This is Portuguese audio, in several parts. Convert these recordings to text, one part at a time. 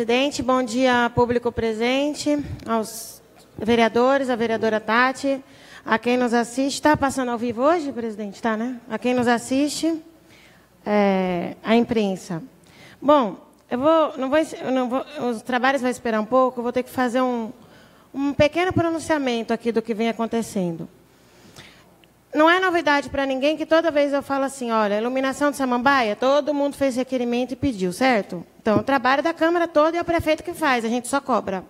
presidente. Bom dia, público presente, aos vereadores, a vereadora Tati, a quem nos assiste. Está passando ao vivo hoje, presidente? Está, né? A quem nos assiste, a imprensa. Bom, os trabalhos vão esperar um pouco, eu vou ter que fazer um pequeno pronunciamento aqui do que vem acontecendo. Não é novidade para ninguém que toda vez eu falo assim, olha, iluminação de Samambaia, todo mundo fez requerimento e pediu, certo? Então, o trabalho da Câmara toda é o prefeito que faz, a gente só cobra.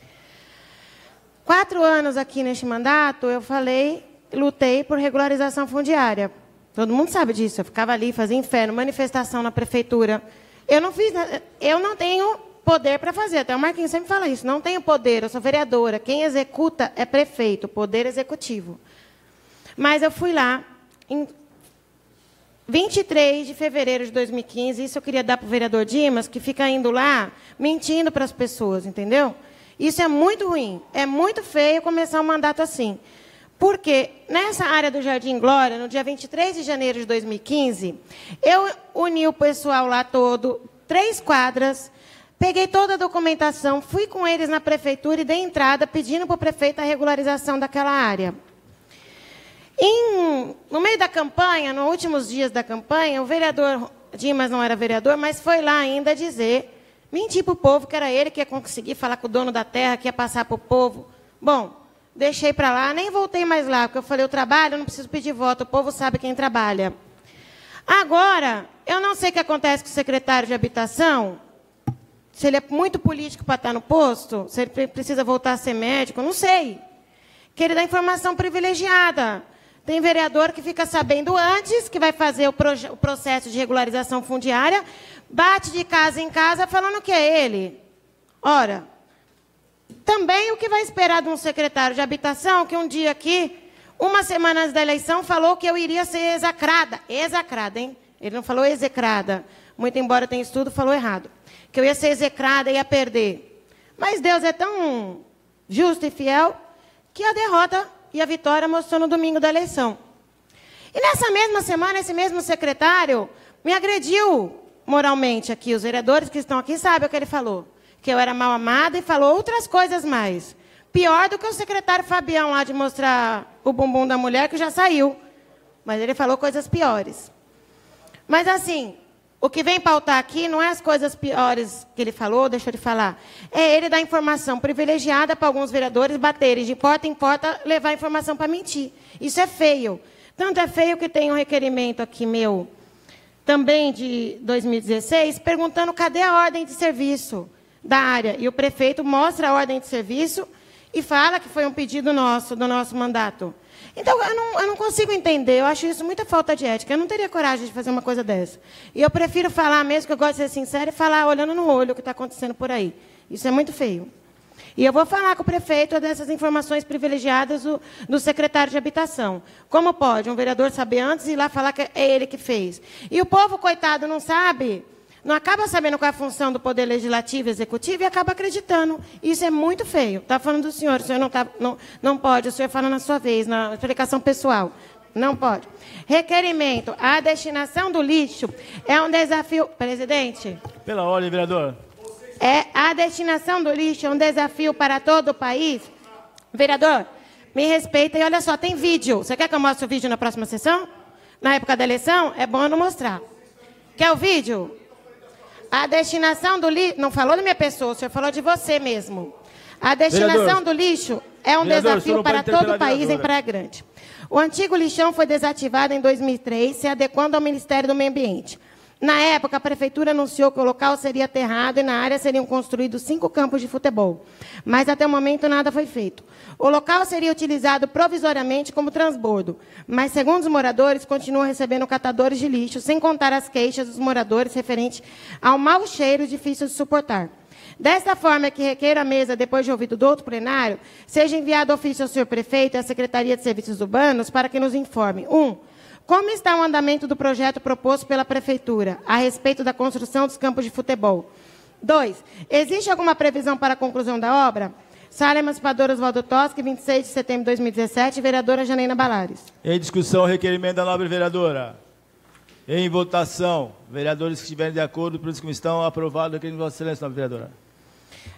4 anos aqui neste mandato, eu lutei por regularização fundiária. Todo mundo sabe disso, eu ficava ali, fazia inferno, manifestação na prefeitura. Eu não tenho poder para fazer, até o Marquinhos sempre fala isso, não tenho poder, eu sou vereadora, quem executa é prefeito, poder executivo. Mas eu fui lá, em 23 de fevereiro de 2015, isso eu queria dar para o vereador Dimas, que fica indo lá, mentindo para as pessoas, entendeu? Isso é muito ruim, é muito feio começar um mandato assim. Porque nessa área do Jardim Glória, no dia 23 de janeiro de 2015, eu uni o pessoal lá todo, 3 quadras, peguei toda a documentação, fui com eles na prefeitura e dei entrada pedindo para o prefeito a regularização daquela área. No meio da campanha, nos últimos dias da campanha, o vereador Dimas não era vereador, mas foi lá ainda mentir para o povo que era ele que ia conseguir falar com o dono da terra, que ia passar para o povo. Bom, deixei para lá, nem voltei mais lá, porque eu falei, eu trabalho, eu não preciso pedir voto, o povo sabe quem trabalha. Agora, eu não sei o que acontece com o secretário de Habitação, se ele é muito político para estar no posto, se ele precisa voltar a ser médico, não sei. Que ele dá informação privilegiada. Tem vereador que fica sabendo antes que vai fazer o processo de regularização fundiária, bate de casa em casa falando que é ele. Ora, também o que vai esperar de um secretário de Habitação, que um dia aqui, uma semana antes da eleição, falou que eu iria ser execrada. Execrada, hein? Ele não falou execrada. Muito embora tenha estudo, falou errado. Que eu ia ser execrada e ia perder. Mas Deus é tão justo e fiel que a derrota e a vitória mostrou no domingo da eleição. E nessa mesma semana, esse mesmo secretário me agrediu moralmente aqui. Os vereadores que estão aqui sabem o que ele falou. Que eu era mal amada e falou outras coisas mais. Pior do que o secretário Fabião lá de mostrar o bumbum da mulher, que já saiu. Mas ele falou coisas piores. Mas assim, o que vem pautar aqui não é as coisas piores que ele falou, deixou de falar. É ele dar informação privilegiada para alguns vereadores baterem de porta em porta, levar informação para mentir. Isso é feio. Tanto é feio que tem um requerimento aqui meu, também de 2016, perguntando cadê a ordem de serviço da área. E o prefeito mostra a ordem de serviço e fala que foi um pedido nosso, do nosso mandato. Então, eu não consigo entender, eu acho isso muita falta de ética. Eu não teria coragem de fazer uma coisa dessa. E eu prefiro falar mesmo, que eu gosto de ser sincera, e falar olhando no olho o que está acontecendo por aí. Isso é muito feio. E eu vou falar com o prefeito dessas informações privilegiadas do secretário de Habitação. Como pode um vereador saber antes e ir lá falar que é ele que fez? E o povo, coitado, não sabe, não acaba sabendo qual é a função do Poder Legislativo e Executivo e acaba acreditando. Isso é muito feio. Está falando do senhor, o senhor não pode, o senhor fala na sua vez, na explicação pessoal. Não pode. Requerimento. A destinação do lixo é um desafio... Presidente. Pela ordem, vereador. A destinação do lixo é um desafio para todo o país. Vereador, me respeita e olha só, tem vídeo. Você quer que eu mostre o vídeo na próxima sessão? Na época da eleição? É bom eu não mostrar. Quer o vídeo? A destinação do lixo... Não falou da minha pessoa, o senhor falou de você mesmo. A destinação do lixo é um desafio para todo o país em Praia Grande. O antigo lixão foi desativado em 2003, se adequando ao Ministério do Meio Ambiente. Na época, a prefeitura anunciou que o local seria aterrado e na área seriam construídos 5 campos de futebol. Mas, até o momento, nada foi feito. O local seria utilizado provisoriamente como transbordo. Mas, segundo os moradores, continuam recebendo catadores de lixo, sem contar as queixas dos moradores referentes ao mau cheiro difícil de suportar. Desta forma, é que requer a mesa, depois de ouvido do outro plenário, seja enviado ofício ao senhor prefeito e à Secretaria de Serviços Urbanos para que nos informe. 1. Como está o andamento do projeto proposto pela Prefeitura a respeito da construção dos campos de futebol? 2. Existe alguma previsão para a conclusão da obra? Sala Emancipadora Oswaldo Toschi, 26 de setembro de 2017, vereadora Janaína Balares. Em discussão, requerimento da nobre vereadora. Em votação, vereadores que estiverem de acordo, por isso que estão, aprovado o requerimento de Vossa Excelência, nobre vereadora.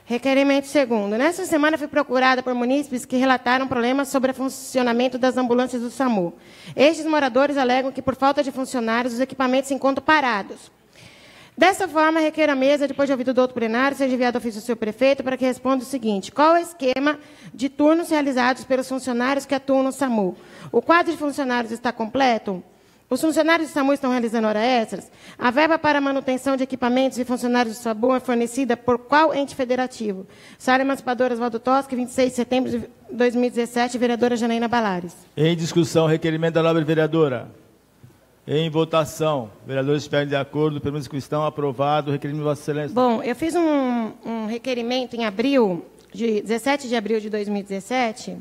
Requerimento segundo. Nessa semana, fui procurada por munícipes que relataram problemas sobre o funcionamento das ambulâncias do SAMU. Estes moradores alegam que, por falta de funcionários, os equipamentos se encontram parados. Dessa forma, requer a mesa, depois de ouvido do outro plenário, seja enviado ofício ao senhor prefeito para que responda o seguinte: qual é o esquema de turnos realizados pelos funcionários que atuam no SAMU? O quadro de funcionários está completo? Os funcionários do SAMU estão realizando horas extras? A verba para manutenção de equipamentos e funcionários do SAMU é fornecida por qual ente federativo? Sala Emancipadora Oswaldo Tosca, 26 de setembro de 2017, vereadora Janaína Balares. Em discussão, requerimento da nobre vereadora. Em votação, vereadores estiverem de acordo, pela questão, aprovado, requerimento de Vossa Excelência. Bom, eu fiz um requerimento em abril, 17 de abril de 2017,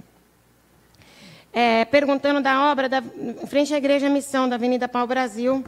perguntando da obra em frente à Igreja Missão, da Avenida Pau Brasil,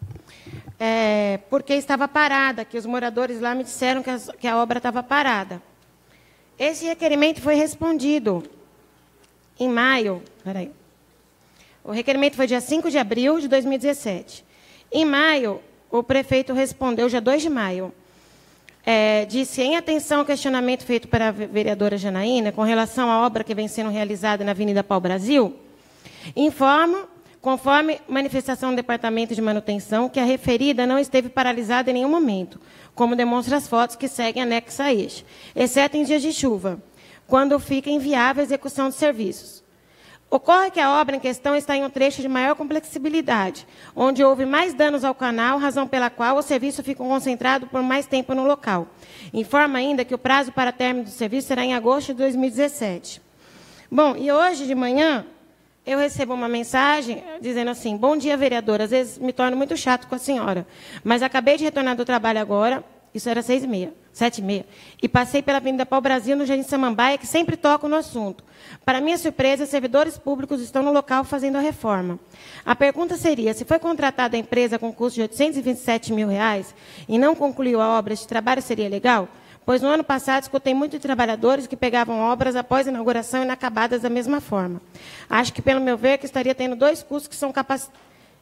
porque estava parada, que os moradores lá me disseram que a obra estava parada. Esse requerimento foi respondido em maio. Peraí. O requerimento foi dia 5 de abril de 2017. Em maio, o prefeito respondeu, dia 2 de maio, disse, em atenção ao questionamento feito pela vereadora Janaína, com relação à obra que vem sendo realizada na Avenida Pau Brasil, informo, conforme manifestação do Departamento de Manutenção, que a referida não esteve paralisada em nenhum momento, como demonstram as fotos que seguem anexas a este, exceto em dias de chuva, quando fica inviável a execução de serviços. Ocorre que a obra em questão está em um trecho de maior complexibilidade, onde houve mais danos ao canal, razão pela qual o serviço ficou concentrado por mais tempo no local. Informa ainda que o prazo para término do serviço será em agosto de 2017. Bom, e hoje de manhã, eu recebo uma mensagem dizendo assim: bom dia, vereadora, às vezes me torno muito chato com a senhora, mas acabei de retornar do trabalho agora, isso era 6h30, 7h30, e passei pela Avenida Pau Brasil, no Jardim Samambaia, que sempre toco no assunto. Para minha surpresa, servidores públicos estão no local fazendo a reforma. A pergunta seria, se foi contratada a empresa com custo de R$ 827 mil e não concluiu a obra, este trabalho seria legal? Pois no ano passado escutei muitos trabalhadores que pegavam obras após a inauguração inacabadas da mesma forma. Acho que, pelo meu ver, que estaria tendo dois cursos que são capacitados.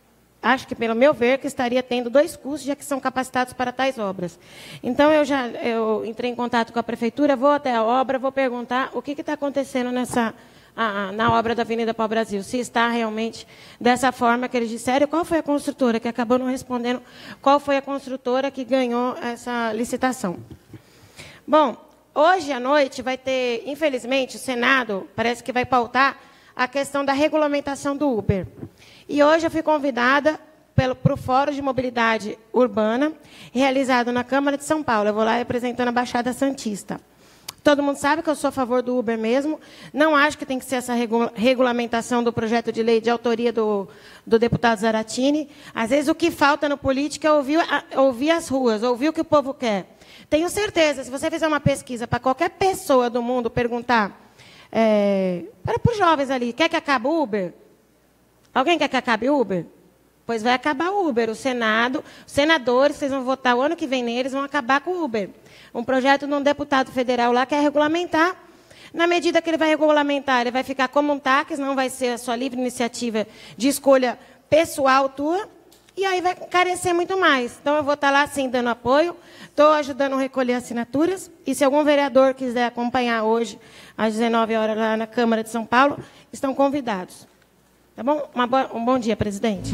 Já que são capacitados para tais obras. Então, eu entrei em contato com a prefeitura, vou até a obra, vou perguntar o que está acontecendo na obra da Avenida Pau Brasil, se está realmente dessa forma que eles disseram, qual foi a construtora, que acabou não respondendo, qual foi a construtora que ganhou essa licitação. Bom, hoje à noite vai ter, infelizmente, o Senado parece que vai pautar a questão da regulamentação do Uber. E hoje eu fui convidada para o Fórum de Mobilidade Urbana, realizado na Câmara de São Paulo. Eu vou lá representando a Baixada Santista. Todo mundo sabe que eu sou a favor do Uber mesmo. Não acho que tem que ser essa regulamentação do projeto de lei de autoria do deputado Zaratini. Às vezes o que falta no político é ouvir as ruas, ouvir o que o povo quer. Tenho certeza, se você fizer uma pesquisa para qualquer pessoa do mundo perguntar, para os jovens ali, quer que acabe o Uber? Alguém quer que acabe o Uber? Pois vai acabar o Uber. O Senado, os senadores, vocês vão votar o ano que vem neles, vão acabar com o Uber. Um projeto de um deputado federal lá quer regulamentar. Na medida que ele vai regulamentar, ele vai ficar como um táxi, não vai ser a sua livre iniciativa de escolha pessoal tua, e aí vai encarecer muito mais. Então, eu vou estar lá, sim, dando apoio, estou ajudando a recolher assinaturas, e se algum vereador quiser acompanhar hoje, às 19 horas, lá na Câmara de São Paulo, estão convidados. Tá bom? Um bom dia, presidente.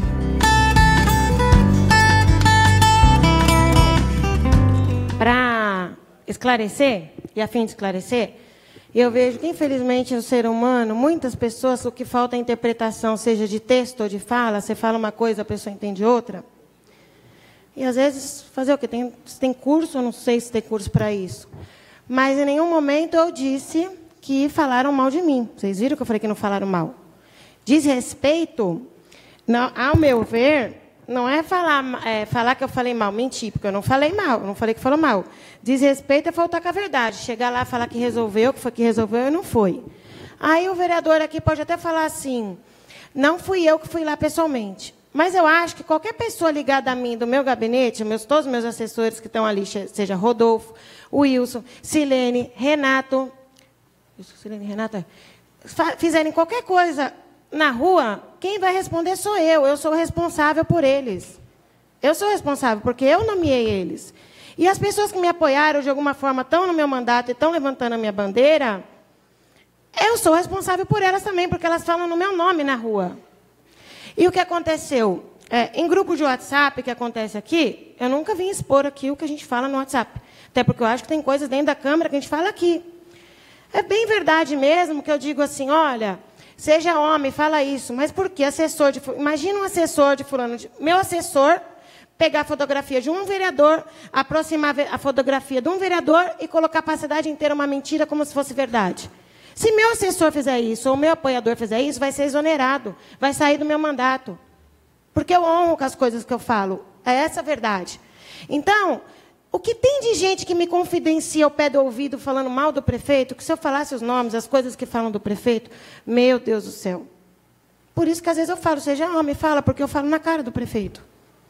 Para esclarecer, e a fim de esclarecer, eu vejo que, infelizmente, o ser humano, muitas pessoas, o que falta é interpretação, seja de texto ou de fala, você fala uma coisa, a pessoa entende outra. E, às vezes, fazer o quê? Se tem curso, eu não sei se tem curso para isso. Mas, em nenhum momento, eu disse que falaram mal de mim. Vocês viram que eu falei que não falaram mal? Desrespeito, não, ao meu ver, não é falar que eu falei mal, mentir, porque eu não falei mal, não falei que falou mal. Desrespeito é faltar com a verdade. Chegar lá e falar que resolveu, que foi que resolveu e não foi. Aí o vereador aqui pode até falar assim, não fui eu que fui lá pessoalmente. Mas eu acho que qualquer pessoa ligada a mim, do meu gabinete, todos os meus assessores que estão ali, seja Rodolfo, Wilson, Silene, Renato, fizerem qualquer coisa na rua, quem vai responder sou eu. Eu sou responsável por eles. Eu sou responsável, porque eu nomeei eles. E as pessoas que me apoiaram, de alguma forma, estão no meu mandato e estão levantando a minha bandeira, eu sou responsável por elas também, porque elas falam no meu nome na rua. E o que aconteceu? Em grupo de WhatsApp, que acontece aqui, eu nunca vim expor aqui o que a gente fala no WhatsApp. Até porque eu acho que tem coisas dentro da Câmara que a gente fala aqui. É bem verdade mesmo que eu digo assim, olha, seja homem, fala isso. Mas por que assessor de... Imagina um assessor de fulano... Meu assessor pegar a fotografia de um vereador, aproximar a fotografia de um vereador e colocar para a cidade inteira uma mentira como se fosse verdade. Se meu assessor fizer isso, ou meu apoiador fizer isso, vai ser exonerado, vai sair do meu mandato. Porque eu honro com as coisas que eu falo. É essa a verdade. Então, o que tem de gente que me confidencia ao pé do ouvido falando mal do prefeito, que se eu falasse os nomes, as coisas que falam do prefeito, meu Deus do céu. Por isso que às vezes eu falo, seja homem, fala, porque eu falo na cara do prefeito.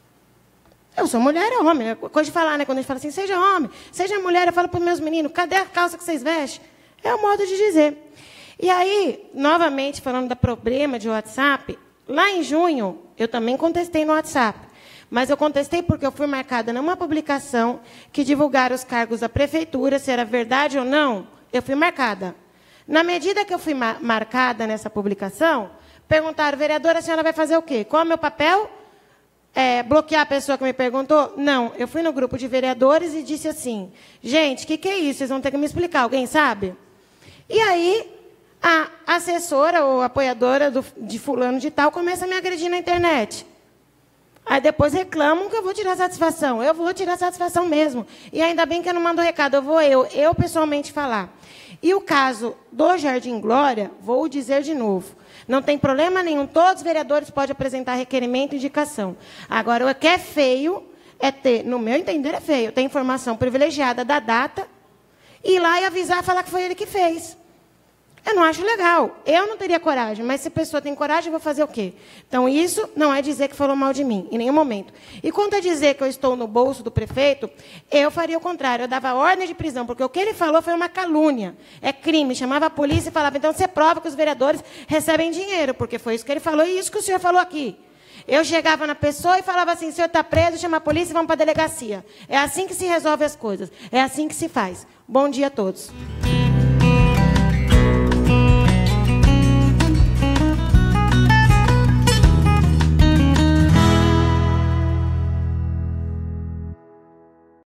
Eu sou mulher, é homem. É coisa de falar, né? Quando a gente fala assim, seja homem, seja mulher, eu falo para os meus meninos, cadê a calça que vocês vestem? É o modo de dizer. E aí, novamente, falando do problema de WhatsApp, lá em junho, eu também contestei no WhatsApp. Mas eu contestei porque eu fui marcada numa publicação que divulgaram os cargos da prefeitura, se era verdade ou não, eu fui marcada. Na medida que eu fui marcada nessa publicação, perguntaram, vereadora, a senhora vai fazer o quê? Qual é o meu papel? Bloquear a pessoa que me perguntou? Não, eu fui no grupo de vereadores e disse assim, gente, o que é isso? Vocês vão ter que me explicar, alguém sabe? E aí, a assessora ou apoiadora de fulano de tal começa a me agredir na internet. Aí depois reclamam que eu vou tirar satisfação. Eu vou tirar satisfação mesmo. E ainda bem que eu não mando recado, eu pessoalmente falar. E o caso do Jardim Glória, vou dizer de novo, não tem problema nenhum, todos os vereadores podem apresentar requerimento e indicação. Agora, o que é feio é ter, no meu entender é feio, ter informação privilegiada da data, ir lá e avisar, falar que foi ele que fez. Eu não acho legal. Eu não teria coragem, mas se a pessoa tem coragem, eu vou fazer o quê? Então, isso não é dizer que falou mal de mim, em nenhum momento. E quanto a dizer que eu estou no bolso do prefeito, eu faria o contrário. Eu dava ordem de prisão, porque o que ele falou foi uma calúnia. É crime. Chamava a polícia e falava, então você prova que os vereadores recebem dinheiro, porque foi isso que ele falou e isso que o senhor falou aqui. Eu chegava na pessoa e falava assim, o senhor está preso, chama a polícia e vamos para a delegacia. É assim que se resolve as coisas. É assim que se faz. Bom dia a todos.